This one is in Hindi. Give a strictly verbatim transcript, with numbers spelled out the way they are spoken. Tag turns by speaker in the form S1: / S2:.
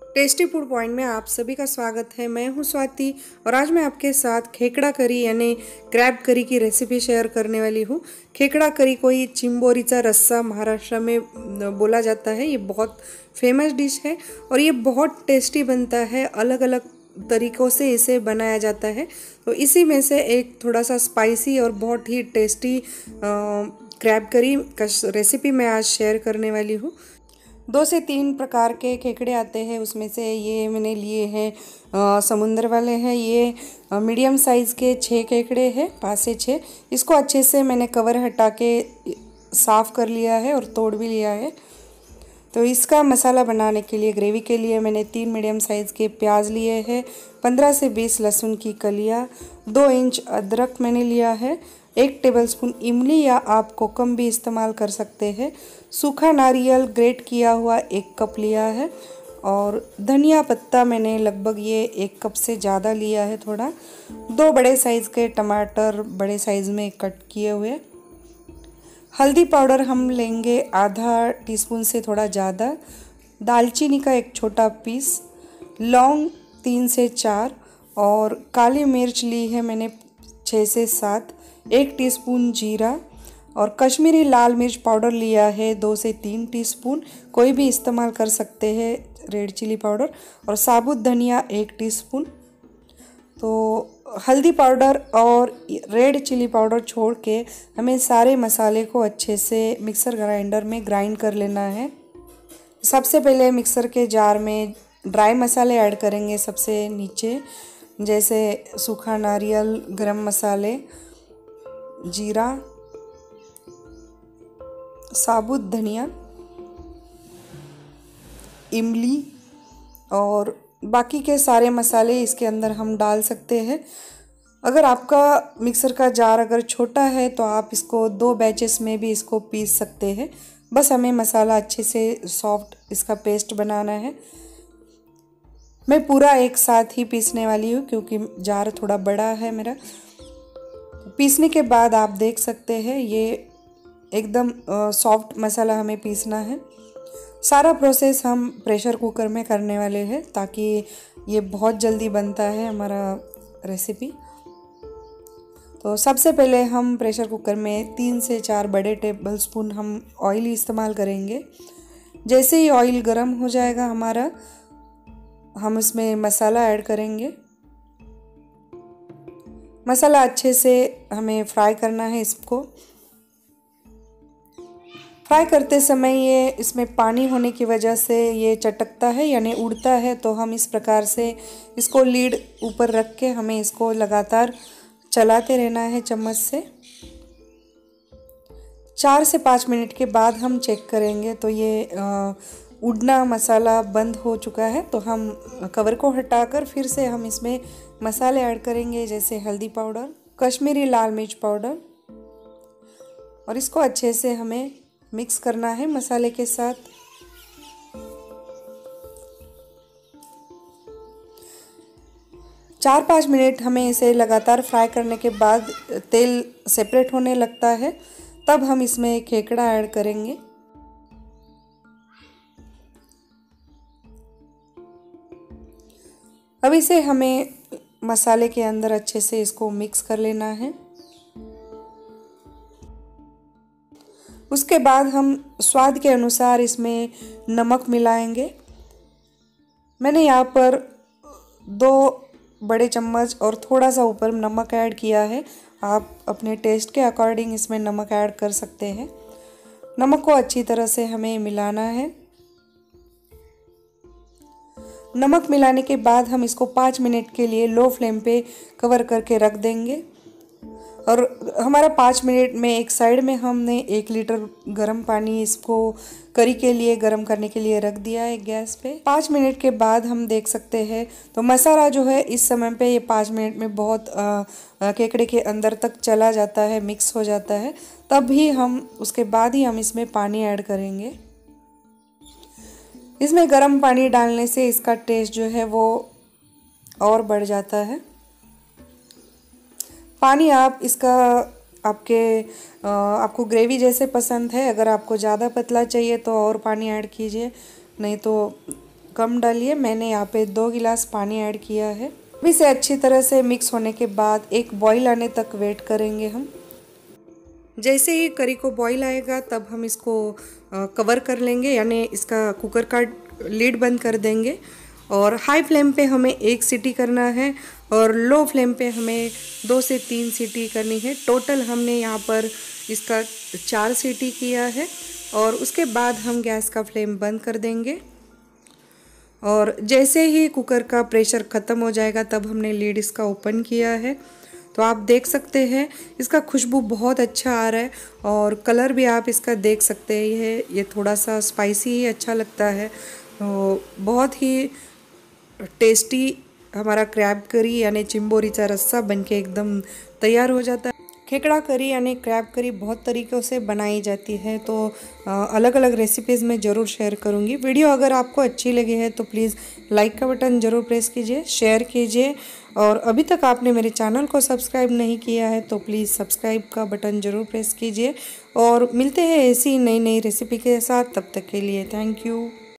S1: टेस्टी फूड पॉइंट में आप सभी का स्वागत है। मैं हूं स्वाति और आज मैं आपके साथ खेकड़ा करी यानी क्रैब करी की रेसिपी शेयर करने वाली हूं। खेकड़ा करी कोई चिंबोरीचा रस्सा महाराष्ट्र में बोला जाता है। ये बहुत फेमस डिश है और ये बहुत टेस्टी बनता है। अलग अलग तरीक़ों से इसे बनाया जाता है। तो इसी में से एक थोड़ा सा स्पाइसी और बहुत ही टेस्टी क्रैब करी का रेसिपी मैं आज शेयर करने वाली हूँ। दो से तीन प्रकार के खेकड़े आते हैं, उसमें से ये मैंने लिए हैं समुंदर वाले हैं। ये मीडियम साइज़ के छः खेकड़े हैं, पाँच से छः। इसको अच्छे से मैंने कवर हटा के साफ़ कर लिया है और तोड़ भी लिया है। तो इसका मसाला बनाने के लिए, ग्रेवी के लिए मैंने तीन मीडियम साइज़ के प्याज लिए हैं, पंद्रह से बीस लहसुन की कलियाँ, दो इंच अदरक मैंने लिया है, एक टेबलस्पून इमली या आप कोकम भी इस्तेमाल कर सकते हैं, सूखा नारियल ग्रेट किया हुआ एक कप लिया है और धनिया पत्ता मैंने लगभग ये एक कप से ज़्यादा लिया है थोड़ा, दो बड़े साइज़ के टमाटर बड़े साइज़ में कट किए हुए। हल्दी पाउडर हम लेंगे आधा टीस्पून से थोड़ा ज़्यादा, दालचीनी का एक छोटा पीस, लौंग तीन से चार और काली मिर्च ली है मैंने छः से सात, एक टीस्पून जीरा और कश्मीरी लाल मिर्च पाउडर लिया है दो से तीन टीस्पून, कोई भी इस्तेमाल कर सकते हैं रेड चिली पाउडर, और साबुत धनिया एक टीस्पून। तो हल्दी पाउडर और रेड चिली पाउडर छोड़ के हमें सारे मसाले को अच्छे से मिक्सर ग्राइंडर में ग्राइंड कर लेना है। सबसे पहले मिक्सर के जार में ड्राई मसाले ऐड करेंगे सबसे नीचे, जैसे सूखा नारियल, गरम मसाले, जीरा, साबुत धनिया, इमली और बाकी के सारे मसाले इसके अंदर हम डाल सकते हैं। अगर आपका मिक्सर का जार अगर छोटा है तो आप इसको दो बैचेस में भी इसको पीस सकते हैं। बस हमें मसाला अच्छे से सॉफ्ट इसका पेस्ट बनाना है। मैं पूरा एक साथ ही पीसने वाली हूँ क्योंकि जार थोड़ा बड़ा है मेरा। पीसने के बाद आप देख सकते हैं ये एकदम सॉफ्ट मसाला हमें पीसना है। सारा प्रोसेस हम प्रेशर कुकर में करने वाले हैं ताकि ये बहुत जल्दी बनता है हमारा रेसिपी। तो सबसे पहले हम प्रेशर कुकर में तीन से चार बड़े टेबल स्पून हम ऑयल इस्तेमाल करेंगे। जैसे ही ऑयल गर्म हो जाएगा हमारा, हम इसमें मसाला ऐड करेंगे। मसाला अच्छे से हमें फ्राई करना है। इसको फ्राई करते समय ये इसमें पानी होने की वजह से ये चटकता है यानी उड़ता है, तो हम इस प्रकार से इसको लीड ऊपर रख के हमें इसको लगातार चलाते रहना है चम्मच से। चार से पाँच मिनट के बाद हम चेक करेंगे तो ये आ, उड़ना मसाला बंद हो चुका है। तो हम कवर को हटाकर फिर से हम इसमें मसाले ऐड करेंगे, जैसे हल्दी पाउडर, कश्मीरी लाल मिर्च पाउडर, और इसको अच्छे से हमें मिक्स करना है मसाले के साथ। चार पाँच मिनट हमें इसे लगातार फ्राई करने के बाद तेल सेपरेट होने लगता है, तब हम इसमें खेकड़ा ऐड करेंगे। अब इसे हमें मसाले के अंदर अच्छे से इसको मिक्स कर लेना है। उसके बाद हम स्वाद के अनुसार इसमें नमक मिलाएंगे। मैंने यहाँ पर दो बड़े चम्मच और थोड़ा सा ऊपर नमक ऐड किया है। आप अपने टेस्ट के अकॉर्डिंग इसमें नमक ऐड कर सकते हैं। नमक को अच्छी तरह से हमें मिलाना है। नमक मिलाने के बाद हम इसको पाँच मिनट के लिए लो फ्लेम पे कवर करके रख देंगे। और हमारा पाँच मिनट में एक साइड में हमने एक लीटर गर्म पानी इसको करी के लिए गर्म करने के लिए रख दिया है गैस पे। पाँच मिनट के बाद हम देख सकते हैं तो मसाला जो है इस समय पे ये पाँच मिनट में बहुत केकड़े के अंदर तक चला जाता है, मिक्स हो जाता है। तब भी हम उसके बाद ही हम इसमें पानी ऐड करेंगे। इसमें गर्म पानी डालने से इसका टेस्ट जो है वो और बढ़ जाता है। पानी आप इसका आपके आपको ग्रेवी जैसे पसंद है, अगर आपको ज़्यादा पतला चाहिए तो और पानी ऐड कीजिए, नहीं तो कम डालिए। मैंने यहाँ पे दो गिलास पानी ऐड किया है। अब इसे अच्छी तरह से मिक्स होने के बाद एक बॉईल आने तक वेट करेंगे हम। जैसे ही करी को बॉईल आएगा तब हम इसको कवर कर लेंगे, यानी इसका कुकर का लीड बंद कर देंगे। और हाई फ्लेम पे हमें एक सीटी करना है और लो फ्लेम पे हमें दो से तीन सीटी करनी है। टोटल हमने यहाँ पर इसका चार सीटी किया है और उसके बाद हम गैस का फ्लेम बंद कर देंगे। और जैसे ही कुकर का प्रेशर ख़त्म हो जाएगा तब हमने लीड इसका ओपन किया है। तो आप देख सकते हैं इसका खुशबू बहुत अच्छा आ रहा है और कलर भी आप इसका देख सकते हैं। ये ये थोड़ा सा स्पाइसी ही अच्छा लगता है। तो बहुत ही टेस्टी हमारा क्रैब करी यानी चिंबोरीचा रस्सा बनके एकदम तैयार हो जाता है। खेकड़ा करी यानी क्रैब करी बहुत तरीक़ों से बनाई जाती है, तो अलग अलग रेसिपीज़ में ज़रूर शेयर करूँगी। वीडियो अगर आपको अच्छी लगी है तो प्लीज़ लाइक का बटन ज़रूर प्रेस कीजिए, शेयर कीजिए। और अभी तक आपने मेरे चैनल को सब्सक्राइब नहीं किया है तो प्लीज़ सब्सक्राइब का बटन ज़रूर प्रेस कीजिए। और मिलते हैं ऐसी नई नई रेसिपी के साथ, तब तक के लिए थैंक यू।